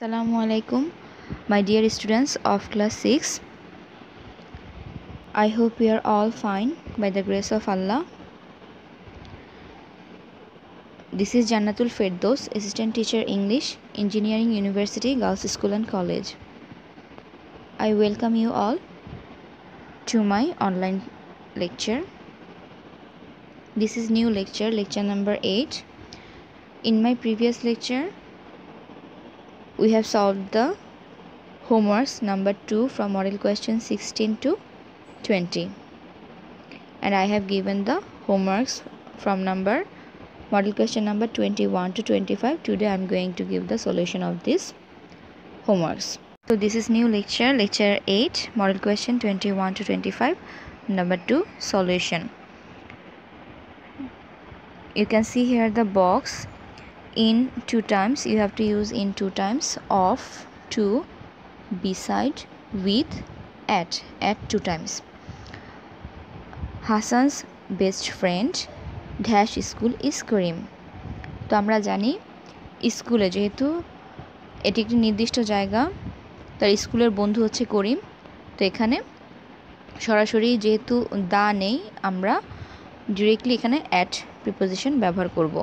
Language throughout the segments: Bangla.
Assalamu alaikum, my dear students of class 6. I hope we are all fine by the grace of Allah. This is Jannatul Firdaus, Assistant Teacher English, Engineering University, Girls School and College. I welcome you all to my online lecture. This is new lecture, lecture number 8. In my previous lecture, we have solved the homeworks number 2 from model question 16 to 20, and I have given the homeworks from model question number 21 to 25. Today I am going to give the solution of these homeworks. So this is new lecture 8, model question 21 to 25, number 2, solution. You can see here the box. In 2 times, you have to use in 2 times of, to, beside, with, at 2 times. Hassan's best friend dash school is Karim. তো আমরা জানি স্কুলে যেহেতু এটি একটি নির্দিষ্ট জায়গা, তার স্কুলের বন্ধু হচ্ছে করিম। তো এখানে সরাসরি যেহেতু দা নেই, আমরা ডিরেক্টলি এখানে অ্যাট প্রিপোজিশন ব্যবহার করব।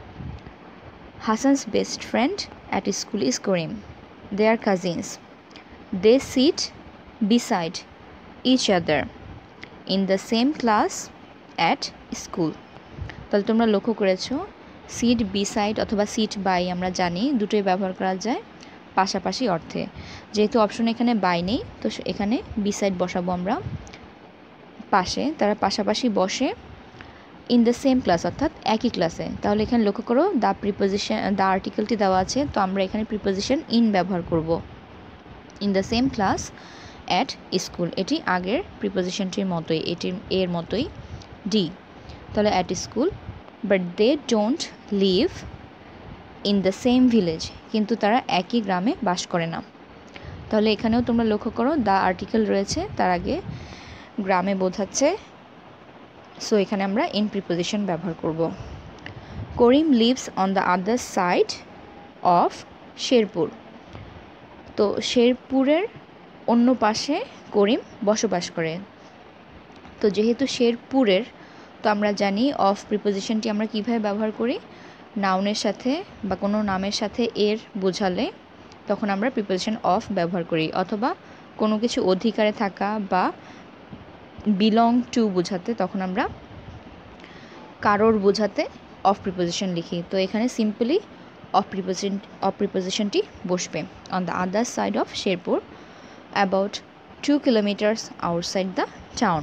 Hassan's best friend at school is Karim. They are cousins. They sit beside each other in the same class at school. তাহলে তোমরা লক্ষ্য করেছো, সিট বিসাইড অথবা সিট বাই আমরা জানি দুটোই ব্যবহার করা যায় পাশাপাশি অর্থে। যেহেতু অপশন এখানে বাই নেই, তো এখানে বিসাইড বসাবো আমরা পাশে, তারা পাশাপাশি বসে ইন দ্য সেম ক্লাস অর্থাৎ একই ক্লাসে। তাহলে এখানে লক্ষ্য করো দ্য প্রিপোজিশন, দ্য আর্টিকেলটি দেওয়া আছে, তো আমরা এখানে প্রিপোজিশন ইন ব্যবহার করব। In the same class at school, এটি আগের প্রিপোজিশনটির মতোই, এর মতোই ডি। তাহলে at school, but they don't live in the same village, কিন্তু তারা একই গ্রামে বাস করে না। তাহলে এখানেও তোমরা লক্ষ্য করো দ্য আর্টিকেল রয়েছে, তার আগে গ্রামে বোঝাচ্ছে, সো এখানে আমরা ইন প্রিপোজিশন ব্যবহার করব। Karim lives on the other side of Sherpur. তো শেরপুরের অন্য পাশে করিম বসবাস করে। তো যেহেতু শেরপুরের, তো আমরা জানি অফ প্রিপোজিশনটি আমরা কিভাবে ব্যবহার করি, নাউনের সাথে বা কোনো নামের সাথে এর বোঝালে তখন আমরা প্রিপোজিশন অফ ব্যবহার করি, অথবা কোনো কিছু অধিকারে থাকা বা বিলং টু বোঝাতে তখন আমরা কারোর বোঝাতে অফ প্রিপোজিশন লিখি। তো এখানে সিম্পলি অফ প্রিপোজিশনটি বসবে। On the other side of Sherpur, about 2 kilometres outside the town.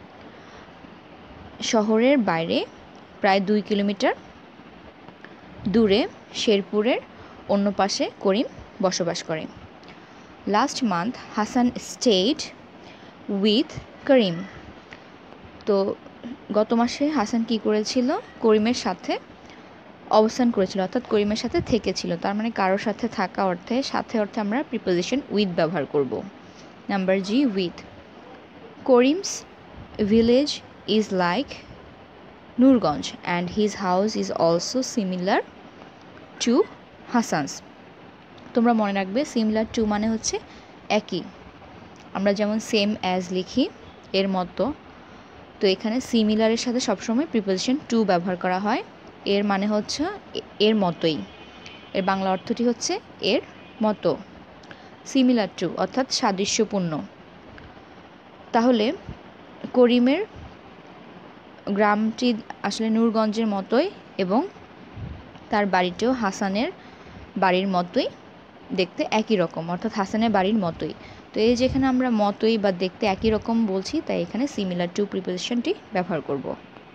শহরের বাইরে প্রায় 2 কিলোমিটার দূরে শেরপুরের অন্য পাশে করিম বসবাস করে। Last month Hasan stayed with Karim. তো গত মাসে হাসান কি করেছিল, করিমের সাথে অবস্থান করেছিল, অর্থাৎ করিমের সাথে থেকেছিল। তার মানে কারোর সাথে থাকা অর্থে, সাথে অর্থে আমরা প্রিপোজিশন উইথ ব্যবহার করব। Number G, with. Karim's village is like Nurganj and his house is also similar to Hasan's. তোমরা মনে রাখবে সিমিলার টু মানে হচ্ছে একই, আমরা যেমন সেম অ্যাজ লিখি এর মতো। তো এখানে সিমিলারের সাথে সবসময় প্রিপোজিশন টু ব্যবহার করা হয়। এর মানে হচ্ছে এর মতোই, এর বাংলা অর্থটি হচ্ছে এর মতো, সিমিলার টু অর্থাৎ সাদৃশ্যপূর্ণ। তাহলে করিমের গ্রামটি আসলে নূরগঞ্জের মতোই এবং তার বাড়িটিও হাসানের বাড়ির মতোই, দেখতে একই রকম, অর্থাৎ হাসানের বাড়ির মতোই। তো এই যেখানে আমরা মতোই বা দেখতে একই রকম বলছি, তাই এখানে সিমিলার টু প্রিপোজিশনটি ব্যবহার করব।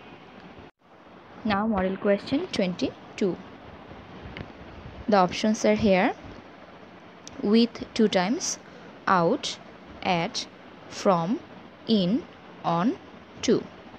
Now model question 22. The options are here: with 2 times, out, at, from, in, on, to.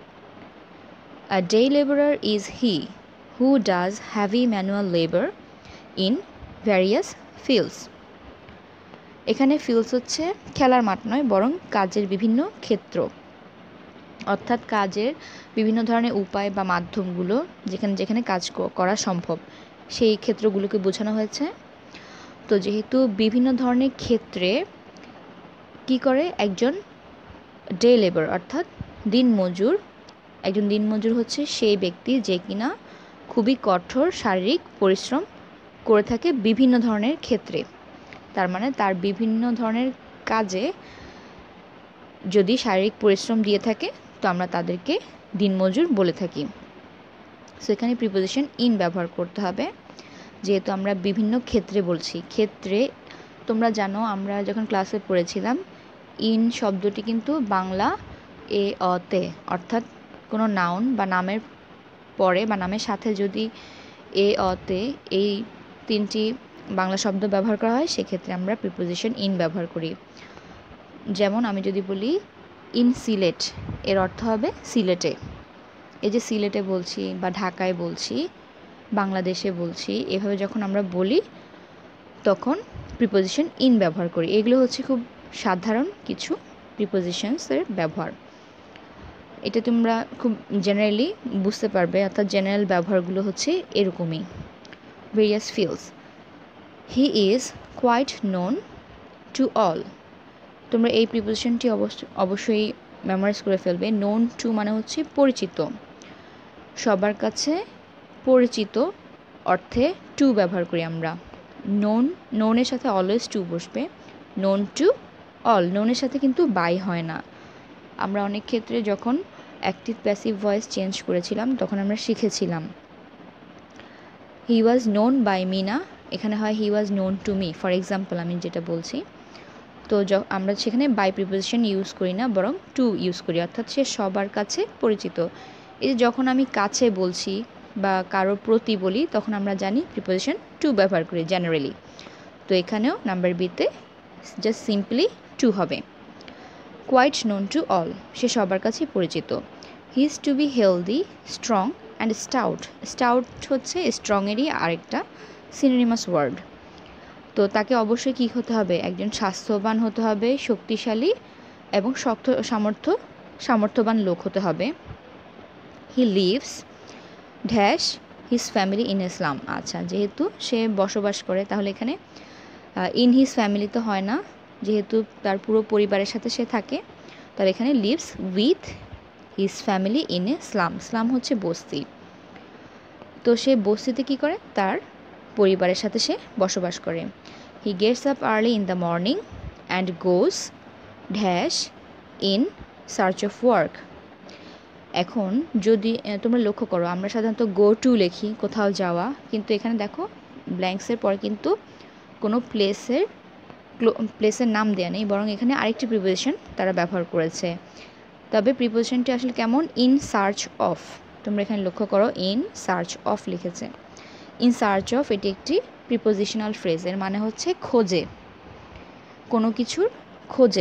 A day laborer is he who does heavy manual labor in various fields. এখানে ফিল্ডস হচ্ছে খেলার মাঠ নয়, বরং কাজের বিভিন্ন ক্ষেত্র, অর্থাৎ কাজের বিভিন্ন ধরনের উপায় বা মাধ্যমগুলো যেখানে যেখানে কাজ করা সম্ভব সেই ক্ষেত্রগুলোকে বোঝানো হয়েছে। তো যেহেতু বিভিন্ন ধরনের ক্ষেত্রে কি করে একজন ডে লেবার অর্থাৎ দিনমজুর, একজন দিনমজুর হচ্ছে সেই ব্যক্তি যে কিনা খুবই কঠোর শারীরিক পরিশ্রম করে থাকে বিভিন্ন ধরনের ক্ষেত্রে। তার মানে তার বিভিন্ন ধরনের কাজে যদি শারীরিক পরিশ্রম দিয়ে থাকে তো আমরা তাদেরকে দিনমজুর বলে থাকি। সো এখানে প্রিপোজিশন ইন ব্যবহার করতে হবে, যেহেতু আমরা বিভিন্ন ক্ষেত্রে বলছি। ক্ষেত্রে তোমরা জানো আমরা যখন ক্লাসে পড়েছিলাম ইন শব্দটি কিন্তু বাংলা এ অতে, অর্থাৎ কোনো নাউন বা নামের পরে বা নামের সাথে যদি এ অতে এই তিনটি বাংলা শব্দ ব্যবহার করা হয় সেক্ষেত্রে আমরা প্রিপোজিশন ইন ব্যবহার করি। যেমন আমি যদি বলি ইন সিলেট, এর অর্থ হবে সিলেটে। এই যে সিলেটে বলছি বা ঢাকায় বলছি, বাংলাদেশে বলছি, এভাবে যখন আমরা বলি তখন প্রিপোজিশন ইন ব্যবহার করি। এগুলো হচ্ছে খুব সাধারণ কিছু প্রিপোজিশনসের ব্যবহার। এটা তোমরা খুব জেনারেলি বুঝতে পারবে, অর্থাৎ জেনারেল ব্যবহারগুলো হচ্ছে এরকমই। Various fields, he is quite known to all. তোমরা এই প্রিপোজিশনটি অবশ্যই মেমোরাইজ করে ফেলবে। নোন টু মানে হচ্ছে পরিচিত, সবার কাছে পরিচিত অর্থে টু ব্যবহার করি আমরা। নোনের সাথে অলওয়েজ টু বসবে। নোন টু অল, নোনের সাথে কিন্তু বাই হয় না। আমরা অনেক ক্ষেত্রে যখন অ্যাক্টিভ প্যাসিভ ভয়েস চেঞ্জ করেছিলাম তখন আমরা শিখেছিলাম he was known by me না, এখানে হয় he was known to me, for example আমি যেটা বলছি। তো আমরা সেখানে বাই প্রিপোজিশন ইউজ করি না, বরং টু ইউজ করি, অর্থাৎ সে সবার কাছে পরিচিত। এই যখন আমি কাছে বলছি বা কারোর প্রতি বলি তখন আমরা জানি প্রিপোজিশন টু ব্যবহার করি জেনারেলি। তো এখানেও নাম্বার বিতে জাস্ট সিম্পলি টু হবে। কোয়াইট নোন টু অল, সে সবার কাছে পরিচিত। He is to be healthy, strong and stout. Stout হচ্ছে স্ট্রংয়েরই আরেকটা সিনোনিমাস ওয়ার্ড। তো তাকে অবশ্যই কী হতে হবে, একজন স্বাস্থ্যবান হতে হবে, শক্তিশালী এবং শক্ত সামর্থ্যবান লোক হতে হবে। He lives dash his family in slum. আচ্ছা, যেহেতু সে বসবাস করে তাহলে এখানে ইন হিজ ফ্যামিলি তো হয় না, যেহেতু তার পুরো পরিবারের সাথে সে থাকে, তাহলে এখানে lives with his family in slum. Slum হচ্ছে বস্তি। তো সে বস্তিতে কী করে, তার পরিবারের সাথে সে বসবাস করে। He gets up early in the morning and goes dash in search of work. এখন যদি তোমরা লক্ষ্য করো আমরা সাধারণত গো টু লিখি কোথাও যাওয়া, কিন্তু এখানে দেখো ব্ল্যাঙ্কসের পর কিন্তু কোনো প্লেসের নাম দেওয়া নেই, বরং এখানে আরেকটি প্রিপোজিশন তারা ব্যবহার করেছে। তবে প্রিপোজিশনটি আসলে কেমন, ইন সার্চ অফ। তোমরা এখানে লক্ষ্য করো ইন সার্চ অফ লিখেছে। ইন সার্চ অফ এটি একটি প্রিপোজিশনাল ফ্রেজ, এর মানে হচ্ছে খোঁজে, কোনো কিছুর খোঁজে।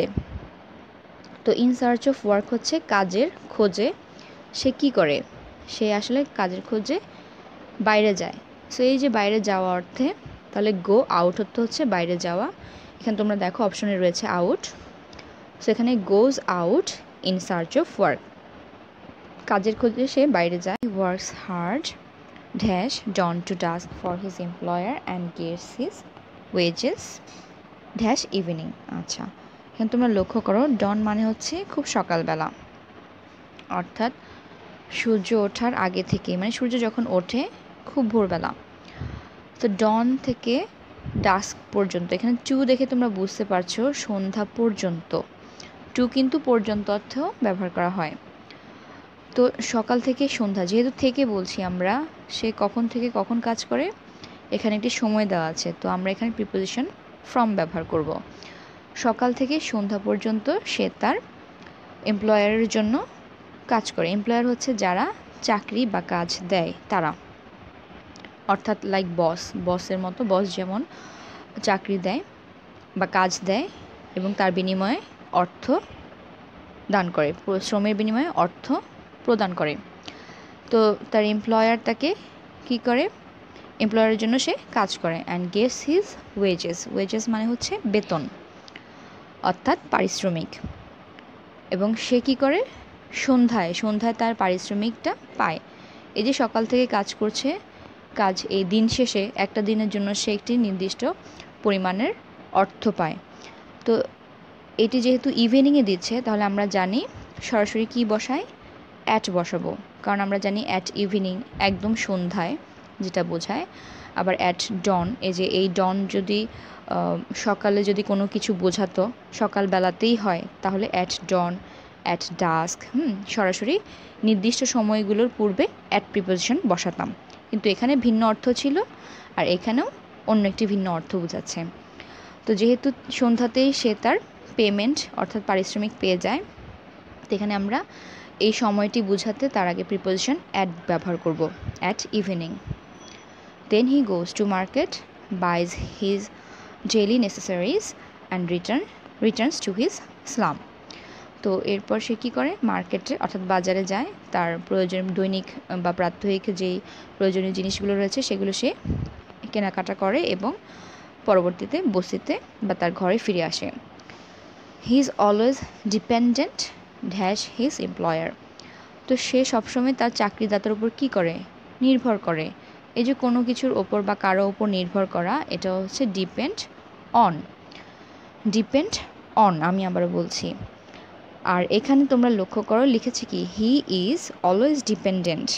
তো ইন সার্চ অফ ওয়ার্ক হচ্ছে কাজের খোঁজে সে কি করে, সে আসলে কাজের খোঁজে বাইরে যায়। সো এই যে বাইরে যাওয়া অর্থে তাহলে গো আউট হচ্ছে বাইরে যাওয়া। এখানে তোমরা দেখো অপশনে রয়েছে আউট, সো এখানে goes out in search of work, কাজের খোঁজে সে বাইরে যায়। Works hard dash dawn to dusk for his employer and gets his wages dash evening. আচ্ছা, এখানে তোমরা লক্ষ্য করো ডন মানে হচ্ছে খুব সকালবেলা, অর্থাৎ সূর্য ওঠার আগে থেকে, মানে সূর্য যখন ওঠে খুব ভোরবেলা। তো ডন থেকে ডাস্ক পর্যন্ত, এখানে টু দেখে তোমরা বুঝতে পারছো সন্ধ্যা পর্যন্ত। টু কিন্তু পর্যন্ত অর্থেও ব্যবহার করা হয়। তো সকাল থেকে সন্ধ্যা, যেহেতু থেকে বলছি আমরা, সে কখন থেকে কখন কাজ করে এখানে একটি সময় দেওয়া আছে, তো আমরা এখানে প্রিপোজিশন ফ্রম ব্যবহার করব। সকাল থেকে সন্ধ্যা পর্যন্ত সে তার এমপ্লয়ারের জন্য কাজ করে। এমপ্লয়ার হচ্ছে যারা চাকরি বা কাজ দেয় তারা, অর্থাৎ লাইক বসের মতো। বস যেমন চাকরি দেয় বা কাজ দেয় এবং তার বিনিময়ে অর্থ দান করে, শ্রমের বিনিময়ে অর্থ প্রদান করে। তো তার এমপ্লয়ার তাকে কি করে, এমপ্লয়ারের জন্য সে কাজ করে। অ্যান্ড গেটস হিজ ওয়েজেস মানে হচ্ছে বেতন অর্থাৎ পারিশ্রমিক। এবং সে কি করে, সন্ধ্যায় তার পারিশ্রমিকটা পায়। এই যে সকাল থেকে কাজ করছে, কাজ এই দিন শেষে একটা দিনের জন্য সে একটি নির্দিষ্ট পরিমাণের অর্থ পায়। তো এটি যেহেতু ইভিনিংয়ে দিচ্ছে, তাহলে আমরা জানি সরাসরি কি বসাই, অ্যাট বসাবো, কারণ আমরা জানি অ্যাট ইভিনিং একদম সন্ধ্যায়, যেটা বোঝায়। আবার অ্যাট ডন, এই ডন যদি সকালে যদি কোনো কিছু বোঝাতো, সকালবেলাতেই হয়, তাহলে অ্যাট ডন, অ্যাট ডাস্ক, সরাসরি নির্দিষ্ট সময়গুলোর পূর্বে অ্যাট প্রিপোজিশন বসাতাম। কিন্তু এখানে ভিন্ন অর্থ ছিল, আর এখানেও অন্য একটি ভিন্ন অর্থ বোঝাচ্ছে। তো যেহেতু সন্ধ্যাতেই সে তার পেমেন্ট অর্থাৎ পারিশ্রমিক পেয়ে যায়, তো এখানে আমরা এই সময়টি বোঝাতে তার আগে প্রিপোজিশন অ্যাট ব্যবহার করব, at evening. Then he goes to market, buys his daily necessaries and returns to his slum. তো এরপর সে কী করে, মার্কেটে অর্থাৎ বাজারে যায়, তার প্রয়োজন দৈনিক বা প্রাত্যহিক যেই প্রয়োজনীয় জিনিসগুলো রয়েছে সেগুলো সে কেনাকাটা করে এবং পরবর্তীতে বস্তিতে বা তার ঘরে ফিরে আসে। He is always dependent dash his employer. তো সে সবসময় তার চাকরিদাতার উপর কী করে, নির্ভর করে। এই যে কোনো কিছুর ওপর বা কারো ওপর নির্ভর করা, এটা হচ্ছে ডিপেন্ড অন। ডিপেন্ড অন, আমি আবারও বলছি। আর এখানে তোমরা লক্ষ্য করো লিখেছে কি, হি ইজ অলওয়েজ ডিপেন্ডেন্ট।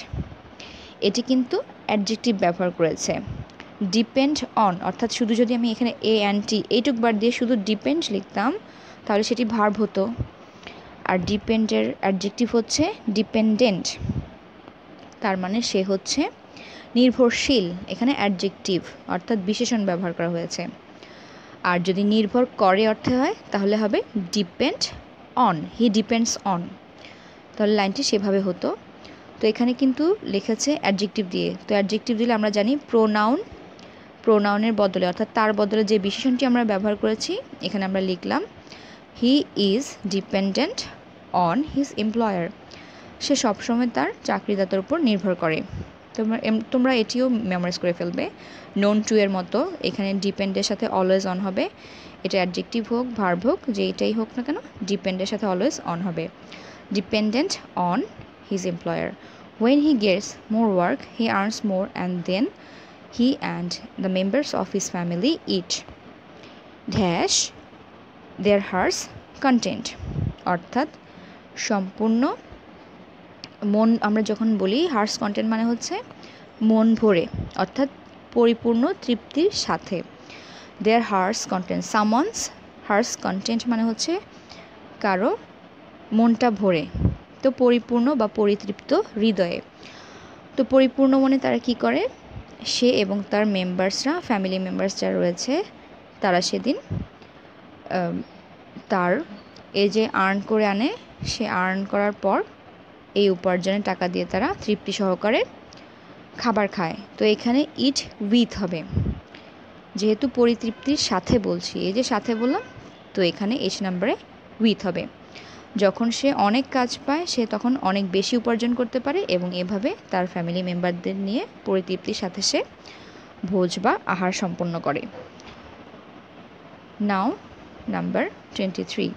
এটি কিন্তু অ্যাডজেক্টিভ ব্যবহার করেছে। ডিপেন্ড অন অর্থাৎ শুধু যদি আমি এখানে এ অ্যান্ড টি এইটুক বার দিয়ে শুধু ডিপেন্ড লিখতাম, তাহলে সেটি ভার্ব হতো। আর ডিপেন্ডের অ্যাডজেক্টিভ হচ্ছে ডিপেন্ডেন্ট, তার মানে সে হচ্ছে নির্ভরশীল। এখানে অ্যাডজেক্টিভ অর্থাৎ বিশেষণ ব্যবহার করা হয়েছে। আর যদি নির্ভর করে অর্থে হয়, তাহলে হবে depend on, he depends on. তাহলে লাইনটি সেভাবে হতো। তো এখানে কিন্তু লিখেছে অ্যাডজেক্টিভ দিয়ে। তো অ্যাডজেক্টিভ দিলে আমরা জানি প্রোনাউনের বদলে অর্থাৎ তার বদলে যে বিশেষণটি আমরা ব্যবহার করেছি, এখানে আমরা লিখলাম he is dependent on his employer. সে সবসময় তার চাকরিদাতার উপর নির্ভর করে। তোমরা এটিও মেমোরাইজ করে ফেলবে। নোন টু এর মতো এখানে ডিপেন্ডের সাথে অলওয়েজ অন হবে। এটা অ্যাডজেক্টিভ হোক, ভার্ব হোক, যেইটাই হোক না কেন, ডিপেন্ডের সাথে অলওয়েজ অন হবে। Dependent on his employer. When he gets more work, he earns more, and then he and the members of his family eat dash their hearts content. অর্থাৎ সম্পূর্ণ মন, আমরা যখন বলি হার্টস কন্টেন্ট মানে হচ্ছে মন ভরে, অর্থাৎ পরিপূর্ণ তৃপ্তির সাথে। Their heart's content, someone's heart's content মানে হচ্ছে কারো মনটা ভরে, তো পরিপূর্ণ বা পরিতৃপ্ত হৃদয়ে। তো পরিপূর্ণ মনে তারা কি করে, সে এবং তার মেম্বার্সরা, ফ্যামিলি মেম্বার্স যারা রয়েছে, তারা সেদিন তার এই যে আর্ন করে আনে, সে আর্ন করার পর এই উপার্জনের টাকা দিয়ে তারা তৃপ্তি সহকারে খাবার খায়। তো এখানে ইট উইথ হবে, যেহেতু পরিতৃপ্তির সাথে বলছি, এই যে সাথে বললাম, তো এখানে এইচ নাম্বারে উইথ হবে। যখন সে অনেক কাজ পায়, সে তখন অনেক বেশি উপার্জন করতে পারে এবং এভাবে তার ফ্যামিলি মেম্বারদের নিয়ে পরিতৃপ্তির সাথে সে ভোজ বা আহার সম্পন্ন করে। Now number 23.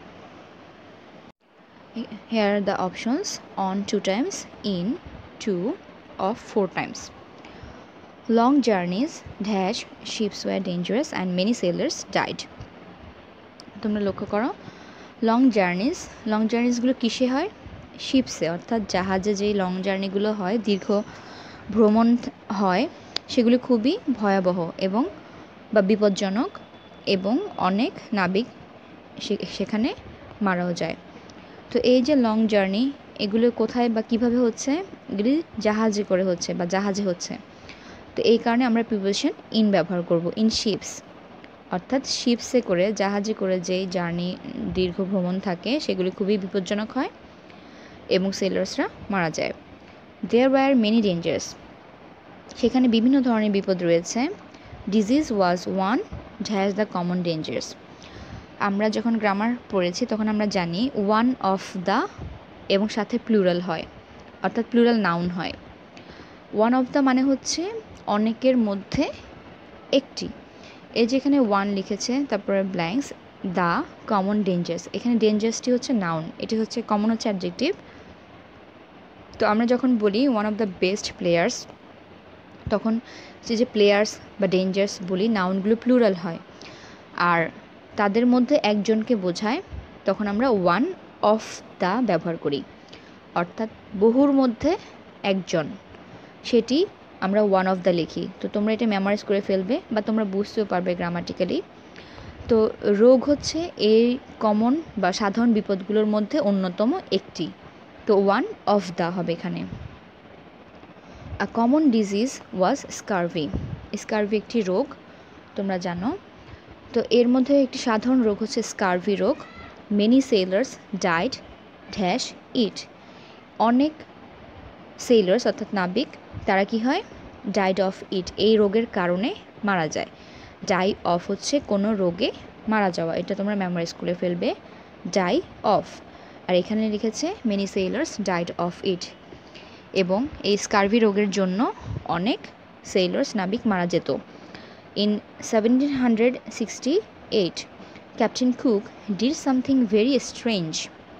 Here are the options: on 2 times, in 2, of 4 times. Long journeys dash ships were dangerous and many sailors died. তোমরা লক্ষ্য করো, লং জার্নিসগুলো কিসে হয়, শিপসে, অর্থাৎ জাহাজে যেই লং জার্নিগুলো হয়, দীর্ঘ ভ্রমণ হয়, সেগুলি খুবই ভয়াবহ এবং বা বিপজ্জনক, এবং অনেক নাবিক সেখানে মারাও যায়। তো এই যে লং জার্নি, এগুলো কোথায় বা কিভাবে হচ্ছে, এগুলি জাহাজে করে হচ্ছে বা জাহাজে হচ্ছে। তো এই কারণে আমরা প্রিপোজিশন ইন ব্যবহার করব, ইন শিপস, অর্থাৎ শিপসে করে, জাহাজে করে যেই জার্নি দীর্ঘ ভ্রমণ থাকে, সেগুলি খুবই বিপজ্জনক হয় এবং সেলার্সরা মারা যায়। দেয়ার ওয়ার মেনি ডেঞ্জার্স, সেখানে বিভিন্ন ধরনের বিপদ রয়েছে। Disease was one has the common dangers. আমরা যখন গ্রামার পড়েছি তখন আমরা জানি ওয়ান অফ দ্য এবং সাথে প্লুরাল হয়, অর্থাৎ প্লুরাল নাউন হয়। ওয়ান অফ দ্য মানে হচ্ছে অনেকের মধ্যে একটি। এই যেখানে ওয়ান লিখেছে, তারপরে ব্ল্যাঙ্কস, দ্য কমন ডেঞ্জার্স, এখানে ডেঞ্জার্সটি হচ্ছে নাউন, এটি হচ্ছে কমন হচ্ছে অ্যাডজেক্টিভ। তো আমরা যখন বলি one of the best players, তখন যে প্লেয়ার্স বা ডেঞ্জার্স বলি নাউনগুলো প্লুরাল হয় আর তাদের মধ্যে একজনকে বোঝায় তখন আমরা ওয়ান অফ দ্য ব্যবহার করি, অর্থাৎ বহুর মধ্যে একজন, সেটি আমরা ওয়ান অফ দ্য লিখি। তো তোমরা এটা মেমোরাইজ করে ফেলবে বা তোমরা বুঝতেও পারবে গ্রামাটিক্যালি। তো রোগ হচ্ছে এই কমন বা সাধারণ বিপদগুলোর মধ্যে অন্যতম একটি, তো ওয়ান অফ দ্য হবে এখানে। A common disease was scurvy. Scurvy একটি রোগ, তোমরা জানো। তো এর মধ্যে একটি সাধারণ রোগ হচ্ছে স্কারভি রোগ। Many sailors died dash it. অনেক সেলার্স অর্থাৎ নাবিক তারা কি হয়, ডাইড অফ ইট, এই রোগের কারণে মারা যায়। ডাই অফ হচ্ছে কোনো রোগে মারা যাওয়া, এটা তোমরা মেমোরাইজ করে ফেলবে, ডাই অফ। আর এখানে লিখেছে many sailors died of it, এবং এই স্কারভি রোগের জন্য অনেক সেলার্স নাবিক মারা যেত। In 1768 captain Cook did something very strange.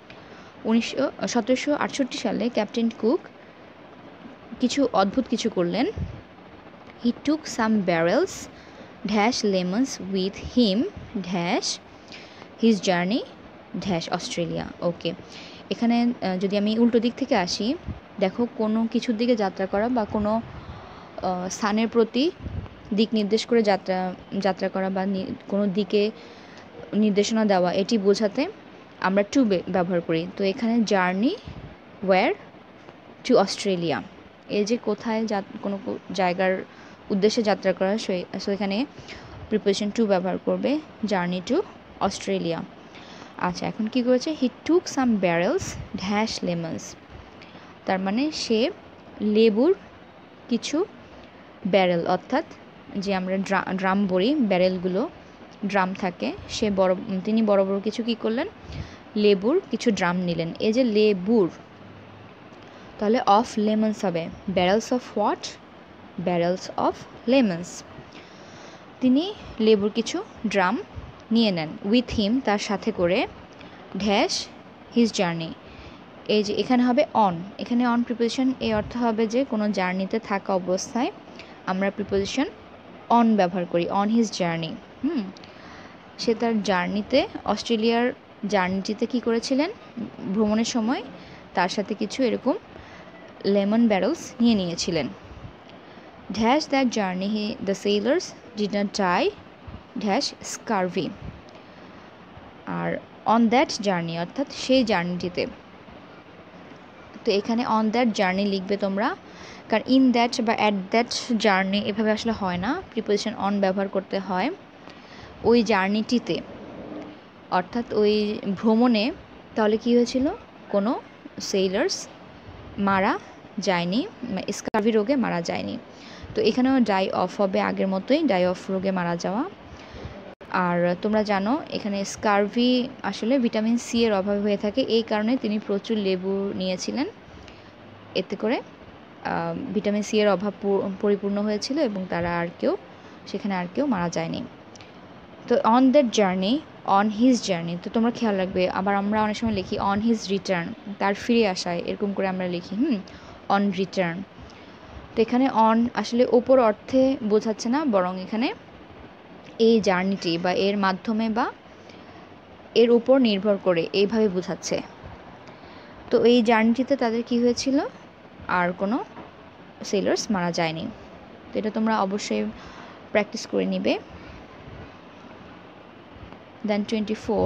1768 সালে ক্যাপ্টেন কুক কিছু অদ্ভুত কিছু করলেন। He took some barrels dash lemons with him dash his journey dash Australia. Okay, এখানে যদি আমি উল্টো দিক থেকে আসি, দেখো কোনো কিছুর দিকে যাত্রা করা বা কোনো স্থানের প্রতি দিক নির্দেশ করে যাত্রা করা বা কোনো দিকে নির্দেশনা দেওয়া, এটি বোঝাতে আমরা টু ব্যবহার করি। তো এখানে জার্নি ওয়্যার টু অস্ট্রেলিয়া, এই যে কোথায় কোনো জায়গার উদ্দেশ্যে যাত্রা করা, সো এখানে প্রিপোজিশন টু ব্যবহার করবে, জার্নি টু অস্ট্রেলিয়া। আচ্ছা, এখন কি করেছে, হি টুক সাম ব্যারেলস ড্যাশ লেমন্স, তার মানে সে লেবুর কিছু ব্যারেল, অর্থাৎ যে আমরা ড্রাম বলি, ব্যারেলগুলো ড্রাম থাকে, তিনি বড় বড় কিছু কি করলেন, লেবুর কিছু ড্রাম নিলেন। এই যে লেবুর, তাহলে অফ লেমন্স হবে, barrels of what, barrels of lemons. তিনি লেবুর কিছু ড্রাম নিয়ে নেন, উইথ হিম তার সাথে করে, ড্যাশ হিজ জার্নি, এই যে এখানে হবে অন, এখানে অন প্রিপোজিশন, এই অর্থ হবে যে কোনো জার্নিতে থাকা অবস্থায় আমরা প্রিপোজিশন অন ব্যবহার করি, অন হিজ জার্নি। সে তার জার্নিতে, অস্ট্রেলিয়ার জার্নিটিতে কি করেছিলেন, ভ্রমণের সময় তার সাথে কিছু এরকম লেমন ব্যারেলস নিয়ে নিয়েছিলেন। Dash that journey the sailors did not die dash scurvy. আর অন দ্যাট জার্নি অর্থাৎ সেই জার্নিটিতে, তো এখানে অন দ্যাট জার্নি লিখবে তোমরা, কারণ ইন দ্যাট বা অ্যাট দ্যাট জার্নি এভাবে আসলে হয় না, প্রিপোজিশন অন ব্যবহার করতে হয় ওই জার্নিটিতে, অর্থাৎ ওই ভ্রমণে। তাহলে কি হয়েছিল, কোনো সেলার্স মারা যায়নি, স্কারভি রোগে মারা যায়নি। তো এখানেও ডাই অফ হবে, আগের মতোই ডাই অফ রোগে মারা যাওয়া। আর তোমরা জানো এখানে স্কারভি আসলে ভিটামিন সি এর অভাবে হয়ে থাকে, এই কারণে তিনি প্রচুর লেবু নিয়েছিলেন, এতে করে ভিটামিন সি এর অভাব পরিপূর্ণ হয়েছিল এবং তারা সেখানে আর কেউ মারা যায়নি। তো on that journey, on his journey, তো তোমরা খেয়াল রাখবে, আবার আমরা অনেক সময় লিখি অন হিজ রিটার্ন, তার ফিরে আসায়, এরকম করে আমরা লিখি অন রিটার্ন। তো এখানে অন আসলে ওপর অর্থে বোঝাচ্ছে না, বরং এখানে এই জার্নিটি বা এর মাধ্যমে বা এর উপর নির্ভর করে এইভাবে বোঝাচ্ছে। তো এই জার্নিটিতে তাদের কি হয়েছিল, আর কোনো সেলার্স মারা যায়নি। তো এটা তোমরা অবশ্যই প্র্যাকটিস করে নিবে। Then 24,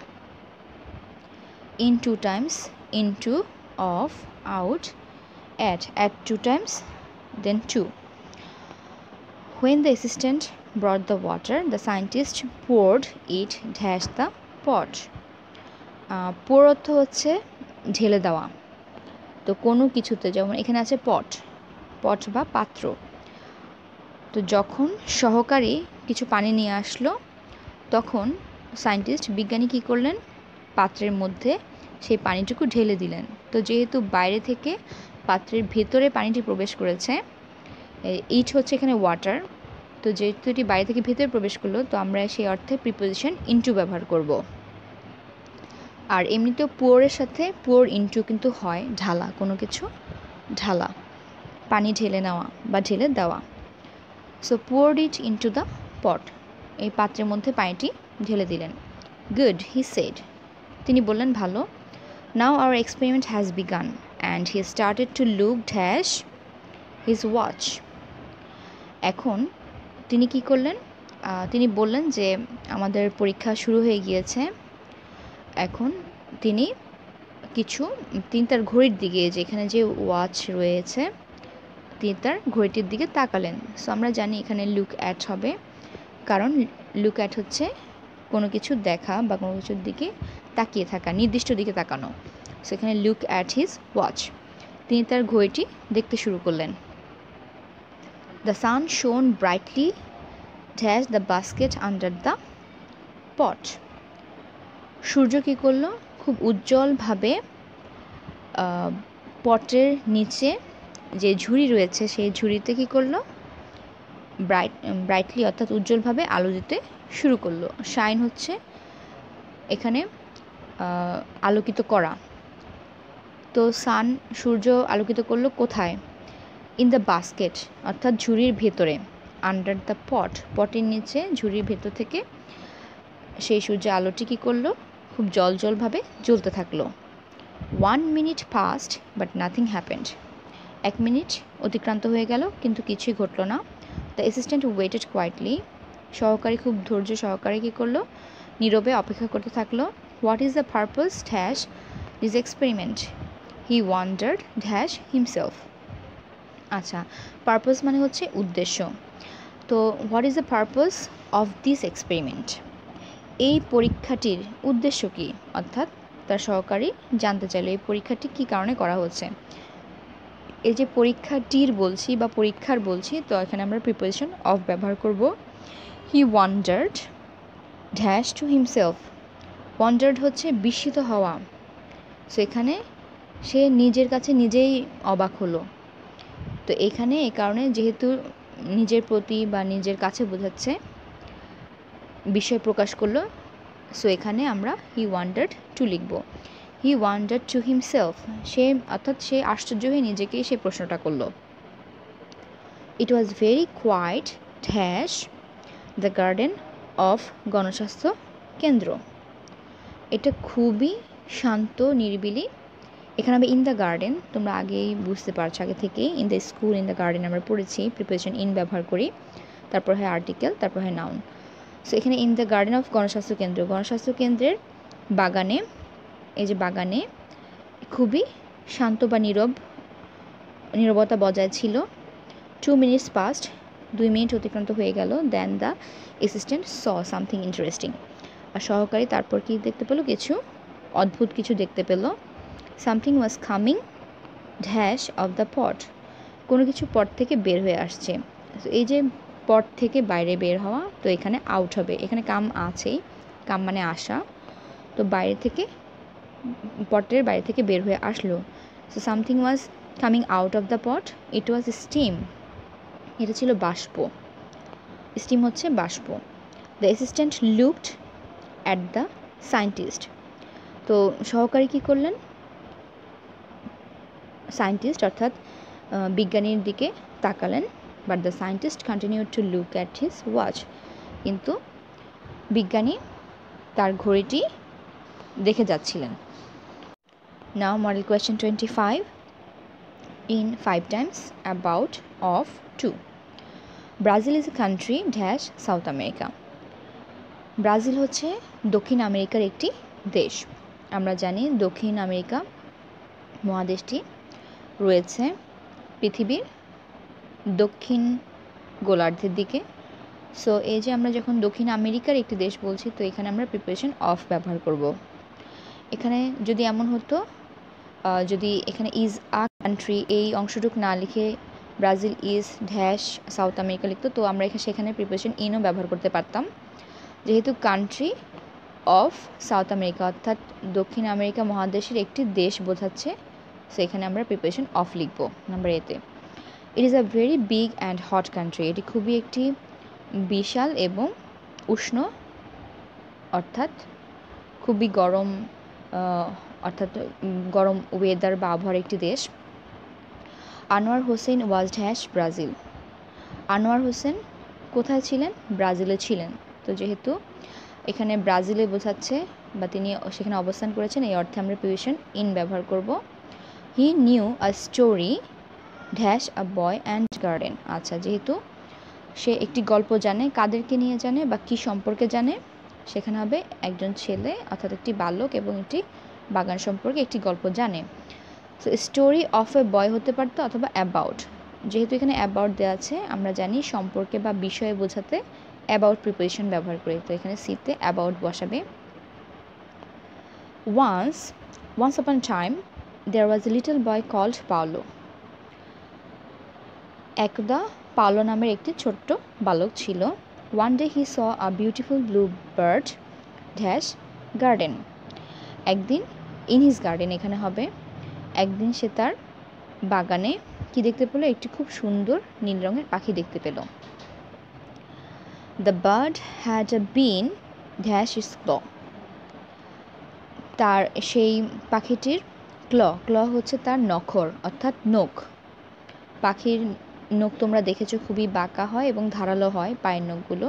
in 2 times, into, of, out, at 2 times, then 2. When the assistant brought the water, the scientist poured it dash the pot. pour অর্থ হচ্ছে ঢেলে দেওয়া। তো কোনো কিছুতে, যেমন এখানে আছে পট বা পাত্র, তো যখন সহকারী কিছু পানি নিয়ে আসলো, তখন সায়েন্টিস্ট বিজ্ঞানী কী করলেন, পাত্রের মধ্যে সেই পানিটুকু ঢেলে দিলেন। তো যেহেতু বাইরে থেকে পাত্রের ভেতরে পানিটি প্রবেশ করেছে, ইট হচ্ছে এখানে ওয়াটার, তো যেহেতু এটি বাইরে থেকে ভেতরে প্রবেশ করলো, তো আমরা সেই অর্থে প্রিপোজিশন ইনটু ব্যবহার করব। আর এমনিতেও পুয়োরের সাথে পুয়োর ইনটু কিন্তু হয় ঢালা, কোনো কিছু ঢালা, পানি ঢেলে নেওয়া বা ঢেলে দেওয়া। So poured it into the pot. এই পাত্রের মধ্যে পানিটি ঢেলে দিলেন। Good, he said. তিনি বললেন ভালো। Now our experiment has begun and he started to look dash his watch. এখন তিনি কি করলেন? তিনি বললেন যে আমাদের পরীক্ষা শুরু হয়ে গিয়েছে। এখন তিনি তার ঘড়ির দিকে, যে এখানে যে ওয়াচ রয়েছে, তিনি তার ঘড়িটির দিকে তাকালেন। সো আমরা জানি এখানে লুক অ্যাট হবে, কারণ লুক অ্যাট হচ্ছে কোনো কিছু দেখা বা কোনো কিছুর দিকে তাকিয়ে থাকা, নির্দিষ্ট দিকে তাকানো। সো এখানে লুক অ্যাট হিজ ওয়াচ, তিনি তার ঘড়িটি দেখতে শুরু করলেন। The sun shone brightly dash the basket under the pot. সূর্য কী করলো? খুব উজ্জ্বলভাবে পটের নিচে যে ঝুড়ি রয়েছে সেই ঝুড়িতে কী করলো? ব্রাইটলি অর্থাৎ উজ্জ্বলভাবে আলো দিতে শুরু করলো। শাইন হচ্ছে এখানে আলোকিত করা। তো সান, সূর্য আলোকিত করলো কোথায়? ইন দ্য বাস্কেট অর্থাৎ ঝুড়ির ভেতরে। আন্ডার দ্য পট, পটের নিচে ঝুড়ির ভেতর থেকে সেই সূর্য আলোটি কী করলো? খুব জ্বলজ্বলভাবে জ্বলতে থাকলো। 1 minute passed but nothing happened. 1 minute অতিক্রান্ত হয়ে গেল, কিন্তু কিছুই ঘটল না। The assistant waited quietly. সহকারী খুব ধৈর্য সহকারে কী করলো? নীরবে অপেক্ষা করতে থাকলো। What is the purpose dash this experiment? He wondered dash himself. আচ্ছা, পারপাস মানে হচ্ছে উদ্দেশ্য। তো what is the purpose of this experiment? এই পরীক্ষাটির উদ্দেশ্য কী? অর্থাৎ তার সহকারী জানতে চাইল এই পরীক্ষাটি কী কারণে করা হচ্ছে। এই যে পরীক্ষাটির বলছি বা পরীক্ষার বলছি, তো এখানে আমরা প্রিপোজিশন অফ ব্যবহার করব। He wondered dash to himself. Wondered হচ্ছে বিস্মিত হওয়া। সো এখানে সে নিজের কাছে নিজেই অবাক হলো। তো এখানে এই কারণে যেহেতু নিজের প্রতি বা নিজের কাছে বোঝাচ্ছে, বিষয় প্রকাশ করলো, সো এখানে আমরা হি ওয়ান্ডার্ড টু লিখব। হি ওয়ান্ডার্ড টু হিমসেলফ, সে অর্থাৎ সে আশ্চর্য হয়ে নিজেকেই সে প্রশ্নটা করলো। It was very quiet dash the garden of Gonoshasthaya Kendra. এটা খুবই শান্ত নিরিবিলি। এখানে আমরা ইন দ্য গার্ডেন, তোমরা আগেই বুঝতে পারছো, আগে থেকেই in the school in the garden আমরা পড়েছি, প্রিপোজিশন ইন ব্যবহার করি, তারপর হয় আর্টিকেল, তারপর হয় নাউন। সো এখানে in the garden of Gonoshasthaya Kendra, গণস্বাস্থ্য কেন্দ্রের বাগানে, এই যে বাগানে খুবই শান্ত বা নীরবতা বজায় ছিল। 2 minutes passed, 2 মিনিট অতিক্রান্ত হয়ে গেল। Then the assistant saw something interesting. আর সহকারী তারপর কি দেখতে পেলো? কিছু অদ্ভুত কিছু দেখতে পেলো। Something was coming dash off the pot. কোনো কিছু পট থেকে বের হয়ে আসছে। এই যে পট থেকে বাইরে বের হওয়া, তো এখানে আউট হবে। এখানে কাম আছেই, কাম মানে আসা। তো বাইরে থেকে, পটের বাইরে থেকে বের হয়ে আসলো। So something was coming out of the pot, it was steam. এটা ছিল বাষ্প। স্টিম হচ্ছে বাষ্প। The assistant looked at the scientist. তো সহকারী কী করলেন? সায়েন্টিস্ট অর্থাৎ বিজ্ঞানীর দিকে তাকালেন। But the scientist continued to look at his watch. কিন্তু বিজ্ঞানী তার ঘড়িটি দেখে যাচ্ছিলেন। Now model question 25 in 5 times about of 2. Brazil is a country dash South America. Brazil হচ্ছে দক্ষিণ আমেরিকার একটি দেশ। আমরা জানি দক্ষিণ আমেরিকা মহাদেশটি রয়েছে পৃথিবীর দক্ষিণ গোলার্ধের দিকে। সো এই যে আমরা যখন দক্ষিণ আমেরিকার একটি দেশ বলছি, তো এখানে আমরা প্রিপারেশন অফ ব্যবহার করব। এখানে যদি এমন হতো, যদি এখানে ইজ আ কান্ট্রি এই অংশটুক না লিখে Brazil is dash South America লিখতো, তো আমরা সেখানে প্রিপারেশন ইনও ব্যবহার করতে পারতাম। যেহেতু কান্ট্রি অফ সাউথ আমেরিকা অর্থাৎ দক্ষিণ আমেরিকা মহাদেশের একটি দেশ বোঝাচ্ছে, সো এখানে আমরা প্রিপারেশন অফ লিখব নাম্বার এতে। It is a very big and hot country. এটি খুবই একটি বিশাল এবং উষ্ণ অর্থাৎ খুবই গরম, অর্থাৎ গরম ওয়েদার বা আবহাওয়ার একটি দেশ। Anwar Hossain was dash Brazil. Anwar Hossain কোথায় ছিলেন? ব্রাজিলে ছিলেন। তো যেহেতু এখানে ব্রাজিলে বোঝাচ্ছে বা তিনি সেখানে অবস্থান করেছেন, এই অর্থে আমরা প্রিপোজিশন ইন ব্যবহার করব। He knew a story dash a boy and garden. আচ্ছা, যেহেতু সে একটি গল্প জানে, কাদেরকে নিয়ে জানে বা কী সম্পর্কে জানে, সেখানে হবে একজন ছেলে অর্থাৎ একটি বালক এবং একটি বাগান সম্পর্কে একটি গল্প জানে। So story of a boy হতে পারতো অথবা অ্যাবাউট। যেহেতু এখানে অ্যাবাউট দেওয়া আছে, আমরা জানি সম্পর্কে বা বিষয়ে বোঝাতে অ্যাবাউট প্রিপোজিশন ব্যবহার করি। তো এখানে সিতে অ্যাবাউট বসাবে। once upon a time there was a little boy called Paulo. একদা পাওলো নামের একটি ছোট্ট বালক ছিল। one day he saw a beautiful blue bird dash garden। একদিন in his garden এখানে হবে একদিন সে তার বাগানে কি দেখতে পেল? একটি খুব সুন্দর নীল রঙের পাখি দেখতে পেল। the bird had a bean dash its claw। তার সেই পাখিটির ক্ল হচ্ছে তার নখর অর্থাৎ নখ। পাখির নখ তোমরা দেখেছো খুবই বাঁকা হয় এবং ধারালো হয় পায়ের নখগুলো।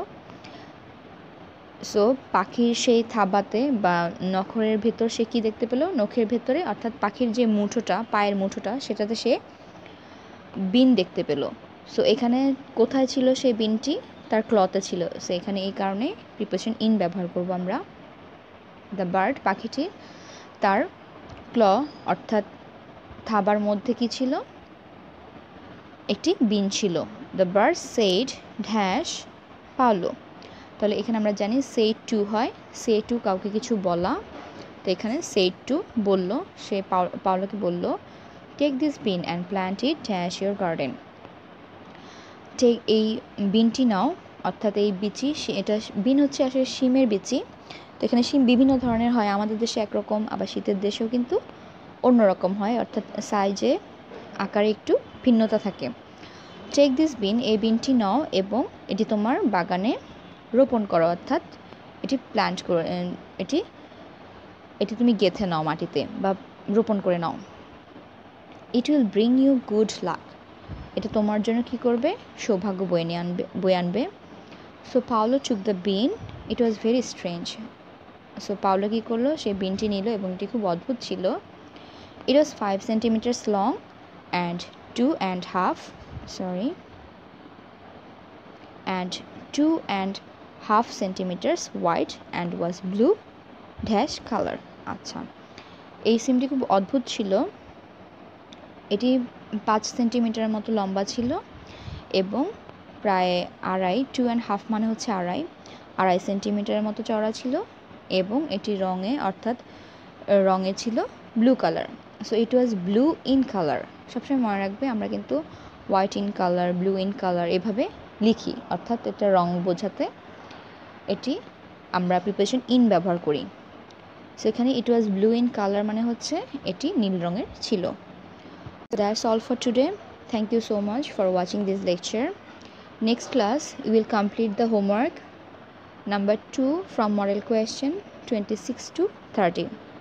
সো পাখির সেই থাবাতে বা নখরের ভেতর সে কি দেখতে পেল? নখের ভেতরে অর্থাৎ পাখির যে মুঠোটা, পায়ের মুঠোটা, সেটাতে সে বিন দেখতে পেল। সো এখানে কোথায় ছিল সেই বিনটি? তার ক্লতে ছিল। সো এখানে এই কারণে প্রিপোজিশন ইন ব্যবহার করব আমরা। দ্য বার্ড পাখিটি তার ক্ল অর্থাৎ থাবার মধ্যে কি ছিল? একটি বিন ছিল। The bird said dash Paulo. তাহলে এখানে আমরা জানি সেইড টু হয়, সে টু কাউকে কিছু বলা। তো এখানে সেইড টু বলল, সে পাওলোকে বলল take this bean and plant it dash your garden. Take এই বিনটি নাও অর্থাৎ এই বিচি, এটা বিন হচ্ছে আসলে শিমের বিচি। তো এখানে শিম বিভিন্ন ধরনের হয়, আমাদের দেশে একরকম, আবার শীতের দেশেও কিন্তু অন্যরকম হয়, অর্থাৎ সাইজে আকারে একটু ভিন্নতা থাকে। টেক দিস বিন, এই বিনটি নাও এবং এটি তোমার বাগানে রোপণ করো, অর্থাৎ এটি প্ল্যান্ট করে এটি তুমি গেঁথে নাও মাটিতে বা রোপণ করে নাও। It will bring you good luck, এটা তোমার জন্য কি করবে? সৌভাগ্য বয়ে আনবে। So Paulo took the bean, it was very strange. So Paulo কী করলো? সে বিনটি নিল এবং এটি খুব অদ্ভুত ছিল। It was 5 centimeters long and 2.5 centimeters wide and was blue dash color। আচ্ছা, এই সিমটি খুব অদ্ভুত ছিল। এটি 5 সেন্টিমিটারের মতো লম্বা ছিল এবং প্রায় 2.5 মানে হচ্ছে 2.5 সেন্টিমিটারের মতো চওড়া ছিল এবং এটি রঙে ছিল blue colour. So it was blue in colour. সবসময় মনে রাখবে, আমরা কিন্তু white in colour, blue in colour এভাবে লিখি, অর্থাৎ এটা রং বোঝাতে এটি আমরা প্রিপোজিশন ইন ব্যবহার করি। সো এখানে it was blue in colour মানে হচ্ছে এটি নীল রঙের ছিল। That's all for today. Thank you so much for watching this lecture. Next class we will complete the homework number 2 from model question 26 to 30.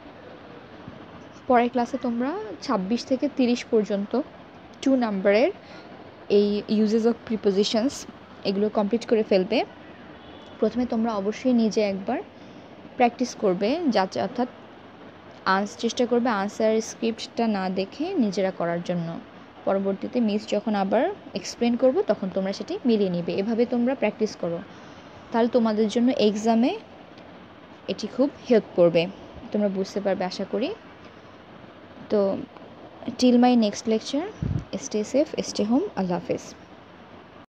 পরের ক্লাসে তোমরা 26 থেকে 30 পর্যন্ত 2 নাম্বারের এই ইউজেস অফ প্রিপোজিশনস এগুলো কমপ্লিট করে ফেলবে। প্রথমে তোমরা অবশ্যই নিজে একবার প্র্যাকটিস করবে, অর্থাৎ চেষ্টা করবে আনসার স্ক্রিপ্টটা না দেখে নিজেরা করার জন্য। পরবর্তীতে মিস যখন আবার এক্সপ্লেন করব তখন তোমরা সেটি মিলিয়ে নিবে। এভাবে তোমরা প্র্যাকটিস করো, তাহলে তোমাদের জন্য এক্সামে এটি খুব হেল্প করবে, তোমরা বুঝতে পারবে আশা করি। তো till my next lecture, stay safe, stay home, Allah হাফেজ।